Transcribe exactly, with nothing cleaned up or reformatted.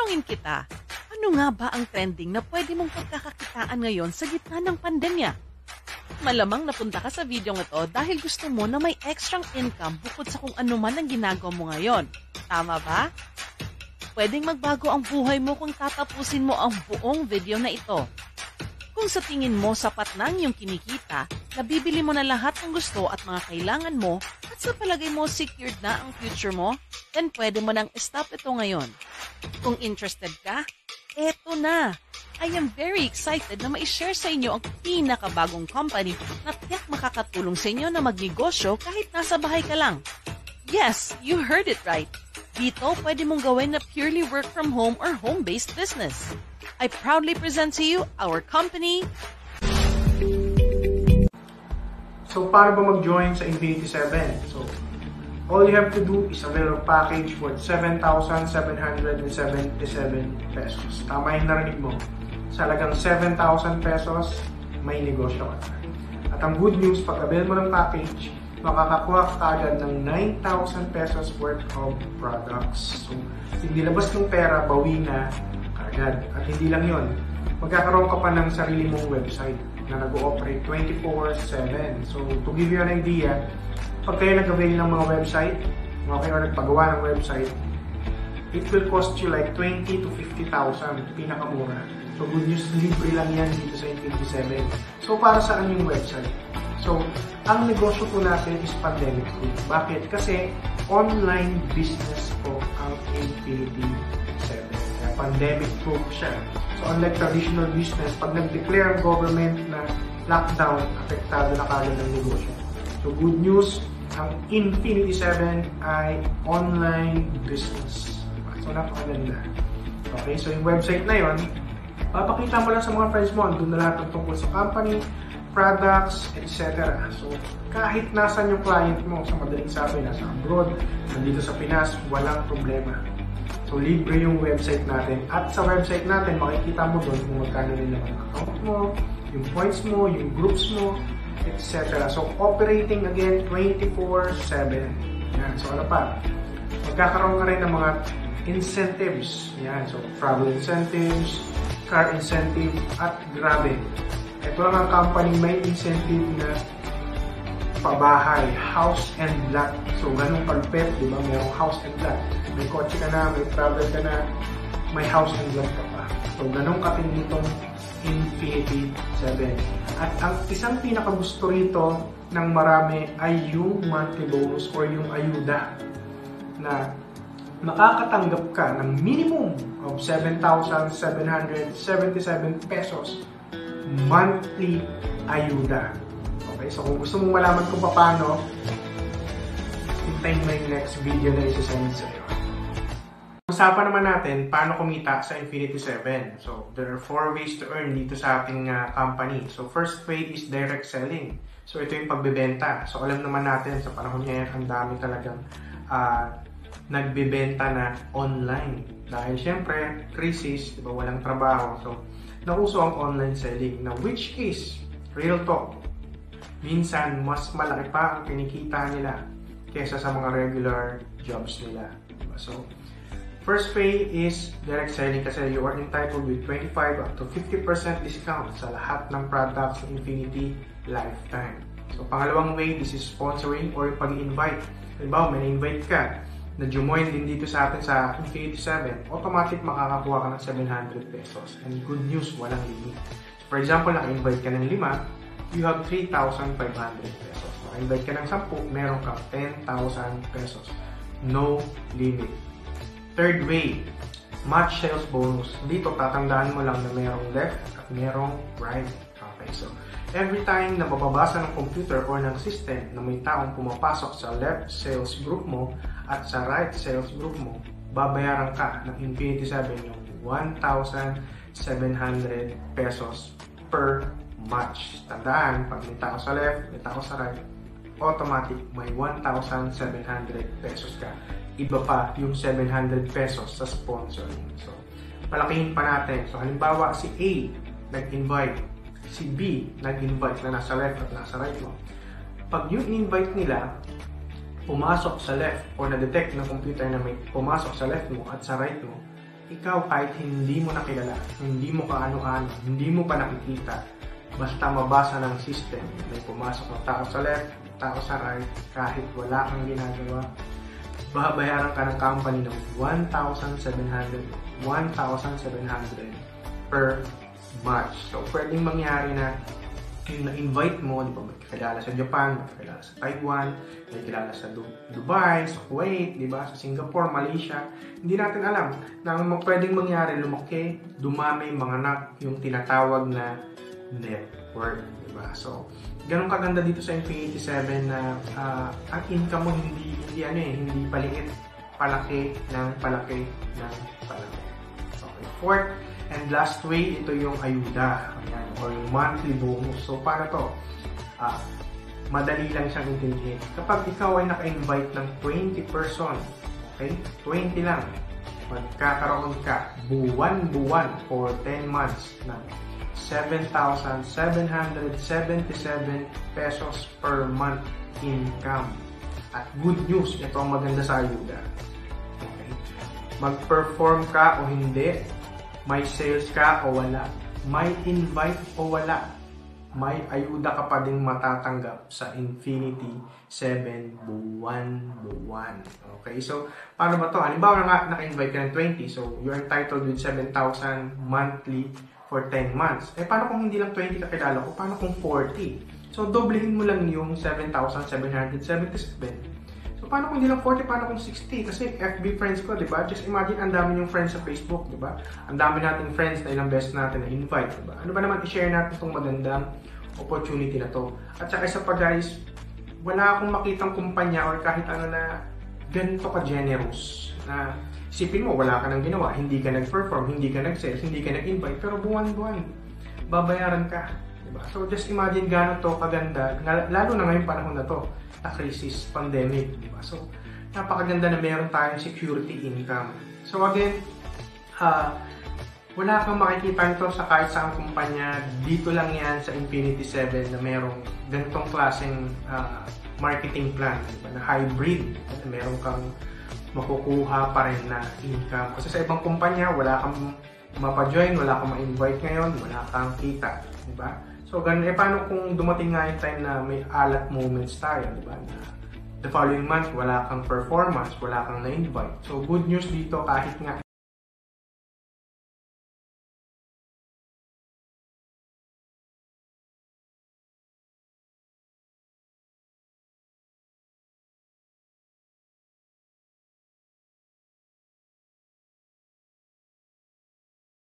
Tatanungin kita, ano nga ba ang trending na pwede mong pagkakakitaan ngayon sa gitna ng pandemya? Malamang napunta ka sa video ito dahil gusto mo na may extra income bukod sa kung ano man ang ginagawa mo ngayon. Tama ba? Pwedeng magbago ang buhay mo kung tatapusin mo ang buong video na ito. Kung sa tingin mo sapat na ang iyong kinikita, nabibili mo na lahat ng gusto at mga kailangan mo at sa palagay mo secured na ang future mo, then pwede mo nang stop ito ngayon. Kung interested ka, eto na! I am very excited na ma-share sa inyo ang pinakabagong company na tiyak makakatulong sa inyo na magnegosyo kahit nasa bahay ka lang. Yes, you heard it right. Dito, pwede mong gawin na purely work from home or home-based business. I proudly present to you our company. So, para ba mag-join sa Infinity seven? So, all you have to do is avail of package worth seven thousand seven hundred seventy-seven pesos. Tama yung narinig mo. Sa halagang seven thousand pesos, may negosyo ka na. At ang good news, pag avail mo ng package, makakakuha ka agad ng nine thousand pesos worth of products. So, hindi labas ng pera, bawi na agad. At hindi lang yon, magkakaroon ka pa ng sarili mong website na nag-ooperate twenty-four seven. So, to give you an idea, pag kayo nag-avail ng mga website, okay, or nagpagawa ng website, it will cost you like twenty to fifty thousand, pinakamura. So, good news, libre lang yan dito sa Infinity seven. So, para saan yung website? So, ang negosyo po natin is pandemic proof. Bakit? Kasi online business po ang Infinity seven. Kaya pandemic proof siya. So, unlike traditional business, pag nag-declare ang government na lockdown, apektado na kagad ang negosyo. So, good news, ang Infinity seven ay online business. So, napakaganda. Okay, so yung website na yon, papakita mo lang sa mga friends mo, andun na lahat ng tungkol sa company, products, et cetera. So, kahit nasan yung client mo, sa madaling sabi, nasa abroad, nandito sa Pinas, walang problema. So, libre yung website natin. At sa website natin, makikita mo doon kung magkano rin ang account mo, yung points mo, yung groups mo, et cetera. So, operating again twenty-four seven. Yan. So, ano pa? Magkakaroon ka rin ng mga incentives. Yan. So, travel incentives, car incentive, at grabe. Ito lang ang company may incentive na pabahay, house and lot. So, ganun palpet, di ba? Mayroong house and lot. May kotse ka na, may travel ka na, may house and lot ka pa. So, ganun katindi itong Infinity seven. At ang isang pinakagusto rito ng marami ay yung monthly bonus or yung ayuda na makakatanggap ka ng minimum of seven thousand seven hundred seventy-seven pesos monthly ayuda. Okay, so kung gusto mong malaman kung paano, hintayin mo yung next video na isa-send sa'yo. Usapan naman natin paano kumita sa Infinity seven. So, there are four ways to earn dito sa ating uh, company. So, first way is direct selling. So, ito yung pagbebenta. So, alam naman natin sa panahon ngayon, ang dami talagang uh, nagbebenta na online. Dahil syempre, crisis, diba, walang trabaho. So, nauso ang online selling na which is, real talk, minsan mas malaki pa ang kinikita nila kesa sa mga regular jobs nila. Diba? So, first way is direct selling kasi you are entitled with twenty-five up to fifty percent discount sa lahat ng products ng Infinity lifetime. So, pangalawang way, this is sponsoring or pag-invite. Halimbawa, may invite ka na jumoin din dito sa atin sa Infinity seven, automatic makakakuha ka ng seven hundred pesos. And good news, walang limit. For example, naka-invite ka ng lima, you have three thousand five hundred pesos. Naka-invite ka ng sampu, meron ka ten thousand pesos. No limit. Third way, match sales bonus. Dito, tatandaan mo lang na mayroong left at mayroong right. Okay, so every time na mababasa ng computer or ng system na may taong pumapasok sa left sales group mo at sa right sales group mo, babayaran ka ng Infinity seven yung one thousand seven hundred pesos per match. Tandaan, pag may tao sa left, may tao sa right, automatic may one thousand seven hundred pesos ka. Iba pa yung seven hundred pesos sa sponsoring. So, palakihin pa natin. So, halimbawa, si A nag-invite, si B nag-invite na nasa left at nasa right mo. Pag yung invite nila pumasok sa left or na-detect ng computer na may pumasok sa left mo at sa right mo, ikaw kahit hindi mo nakilala, hindi mo kaano-ano, hindi mo pa nakikita, basta mabasa ng system, may pumasok ng tao sa left, tao sa right, kahit wala kang ginagawa, babayaran ka ng company ng one thousand seven hundred per month. So, pwedeng mangyari na yung na-invite mo, di ba, may kakilala sa Japan, may kakilala sa Taiwan, may kakilala sa Dubai, sa Kuwait, di ba, sa Singapore, Malaysia. Hindi natin alam na ang pwedeng mangyari, lumaki, dumami, manganak, yung tinatawag na network, di ba? So, ganun kaganda dito sa Infinity seven na uh, ang income mo hindi, hindi ano eh, hindi paliit, palaki ng palaki ng palaki. Okay, fourth and last way, ito yung ayuda, ayan, or yung monthly bonus. So, paano to? Ah, madali lang siyang intindihin. Kapag ikaw ay naka-invite ng twenty person, okay? twenty lang, magkakaroon ka buwan-buwan for ten months ng seven thousand seven hundred seventy-seven pesos per month income. At good news, ito ang maganda sa ayuda. Okay? Mag-perform ka o hindi, may sales ka o wala, may invite o wala, may ayuda ka pa ding matatanggap sa Infinity seven buwan-buwan. Okay, so paano ba to? Halimbawa nga naka-invite ka ng twenty, so you're entitled with seven thousand monthly for ten months. Eh paano kung hindi lang twenty kakilala ko? Paano kung forty? So doblehin mo lang yung seven thousand seven hundred seventy-seven. So, paano kung hindi lang forty, paano kung sixty? Kasi F B friends ko, di ba? Just imagine, ang dami yung friends sa Facebook, di ba? Ang dami nating friends na ilang beses natin na-invite, di ba? Ano ba naman i-share natin itong magandang opportunity na to? At saka isa pa guys, wala akong makitang kumpanya or kahit ano na ganito ka-generous. Na isipin mo, wala ka nang ginawa, hindi ka nag-perform, hindi ka nag-sales, hindi ka nag-invite, pero buwan-buwan, babayaran ka. Diba? So, just imagine gano'n to kaganda, lalo na ngayong panahon na to, na crisis, pandemic, diba? So, napakaganda na meron tayong security income. So, again, uh, wala kang makikita nito sa kahit saang kumpanya, dito lang yan sa Infinity seven na merong ganitong klaseng uh, marketing plan, diba? Na hybrid, at meron kang makukuha pa rin na income. Kasi sa ibang kumpanya, wala kang mapa-join, wala kang ma-invite ngayon, wala kang kita, diba? So, ganun, eh, paano kung dumating nga yung time na may alat moments tayo, di ba? Na the following month, wala kang performance, wala kang na-invite. So, good news dito, kahit nga